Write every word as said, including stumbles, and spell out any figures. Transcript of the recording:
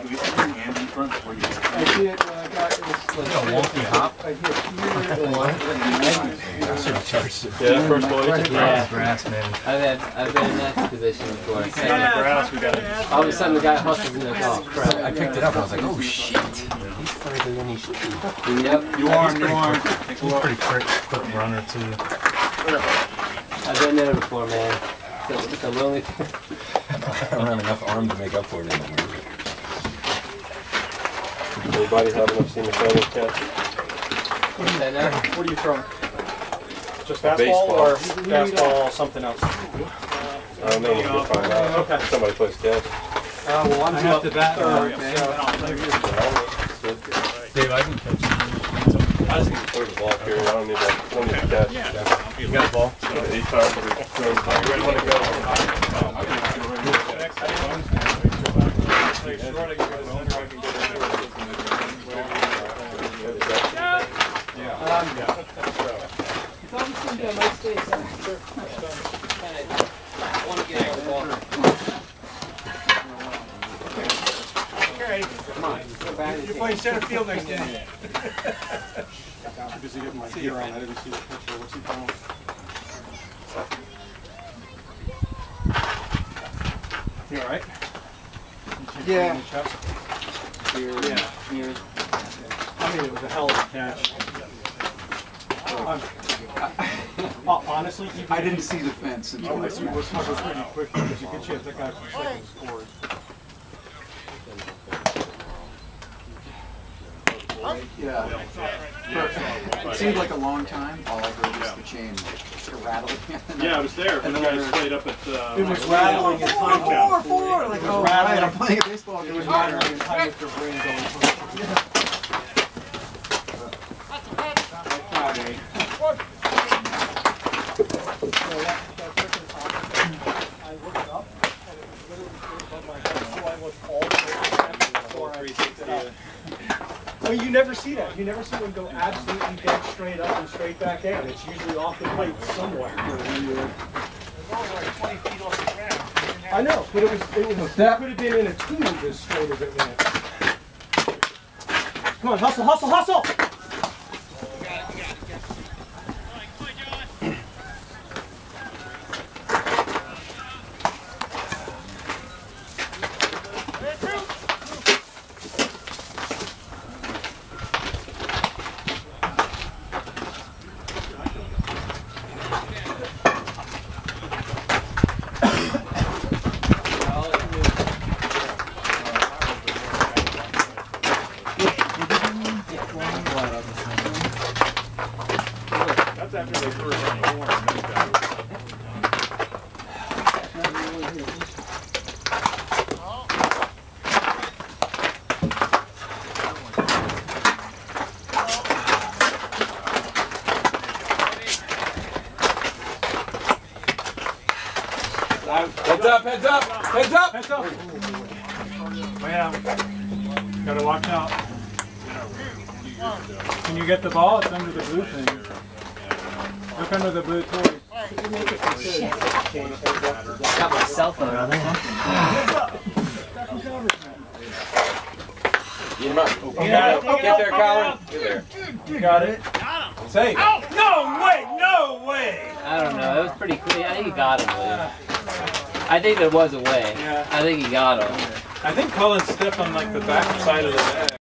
hand in front before you. I did when I got it was like a wonky hop. I hit here. I should have charged it. Yeah, first ball. Yeah, grass, man. I've had I've been in that position before. On the grass, we got it. All of a sudden, the guy hustles in the oh crap. I picked it up and I was like, oh shit. He's further than he should be. Yep. You are, you are. He's a pretty quick, quick runner too. I've been there before, man. It's a, it's a lonely thing. I don't have enough arm to make up for it anymore. Anybody have enough steam to catch? What's that now? What are you throwing? Just fastball Baseball. or fastball something else? I don't know. We'll find out. Okay. Somebody plays catch. Uh, well, I'm I two have up to to bat third, third, so- Dave, I can catch you. I just need to throw the ball here. I don't need to, I don't need to catch. Yeah. You got a ball? So eight times. Are you ready to go? It's always seemed to be a nice day. Sure. I want to get out of the ball. Come on. You're playing center field next day. Busy getting my gear on. I didn't see the picture. What's he throwing? You all right? Yeah. Here. Yeah. Here. I mean, it was a hell of a catch. Um, I, honestly, even I didn't see the fence. even this was covered pretty quick because you could chance that guy for second scored. Yeah. For, it seemed like a long time. All I heard was the chain like, rattling. Yeah, I was there. And And then the guys I played up at. Uh, It was rattling in Four, time four, count. four. Like, It was oh, rattling. right, I'm playing a baseball It game. was rattling in time with your brain going. I mean, you never see that. You never see one go absolutely dead straight up and straight back down. It's usually off the plate somewhere. I know, but it was it was that could have been in a tube as straight as it went. Come on, hustle, hustle, hustle! That's after they first on the horn. And then got it. Heads up, heads up, heads up! Heads up! Way out. Gotta watch out. Can you get the ball? It's under the blue thing. Look under the blue toy. Got my cell phone on there. Get him up. Get, get there, Colin. Get there. You got it? Safe. No way! No way! I don't know. It was pretty clear. I think he got him, Lou. I think there was a way. Yeah. I think he got him. I think Colin stepped on like the back side of the net.